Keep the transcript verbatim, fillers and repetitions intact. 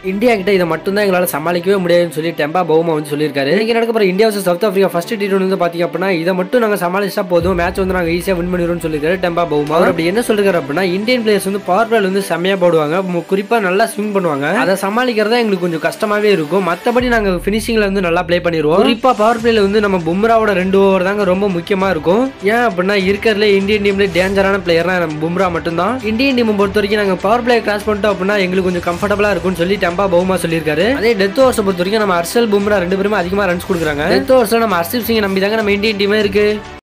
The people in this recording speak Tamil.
இந்தியா கிட்ட இதை மட்டும் தான் எங்களால சமாளிக்கவே முடியாதுன்னு சொல்லி டெம்பா பவுமா வந்து சொல்லியிருக்காரு. இன்னைக்கு நடக்க போற India versus South Africa first T twenty வந்து பாத்தீங்க அப்படின்னா இதை மட்டும் நாங்க சமாளிச்சா போதும், மேட்ச் வந்து நாங்க ஈஸியா வின் பண்ணிடுவோம்னு சொல்லியிருக்காரு டெம்பா பவுமா. அவர் அப்படி என்ன சொல்றாரு அப்படின்னா இந்தியன் பிளேயர்ஸ் வந்து பவர் பிளேல வந்து செம்மையா போடுவாங்க, குறிப்பா நல்லா ஸ்விங் பண்ணுவாங்க, அதை சமாளிக்கிறதா எங்களுக்கு கொஞ்சம் கஷ்டமாவே இருக்கும். மத்தபடி நாங்க பினிஷிங்ல வந்து நல்லா பிளே பண்ணிடுவோம். குறிப்பா பவர் பிளேல வந்து நம்ம பும்ராவோட ரெண்டு ஓவர் தாங்க ரொம்ப முக்கியமா இருக்கும். ஏன் அப்படின்னா இருக்கிறதுல இந்தியன் டீம்ல டேஞ்சரான பிளேயர்னா நம்ம பும்ரா மட்டும் தான். இந்தியன் டீம் பொறுத்த வரைக்கும் நாங்க பவர் பிளே கிராஸ் பண்ணிட்டோம் அப்படின்னா எங்களுக்கு கொஞ்சம் கம்ஃபர்டபுளா இருக்கும்னு சொல்லி டெம்பா பவுமா சொல்லியிருக்காரு. அதே டெத் ஓவர்ஸ் பொறுத்த வரைக்கும் நம்ம ஹர்ஷல் பும்ரா ரெண்டு பேருமே அதிகமா ரன்ஸ் கொடுக்குறாங்க. டெத் ஓவர்ஸ்ல நம்ம ஹர்ஷிப் சிங்கை நம்பி தாங்க நம்ம இந்தியன் டீமே இருக்கு.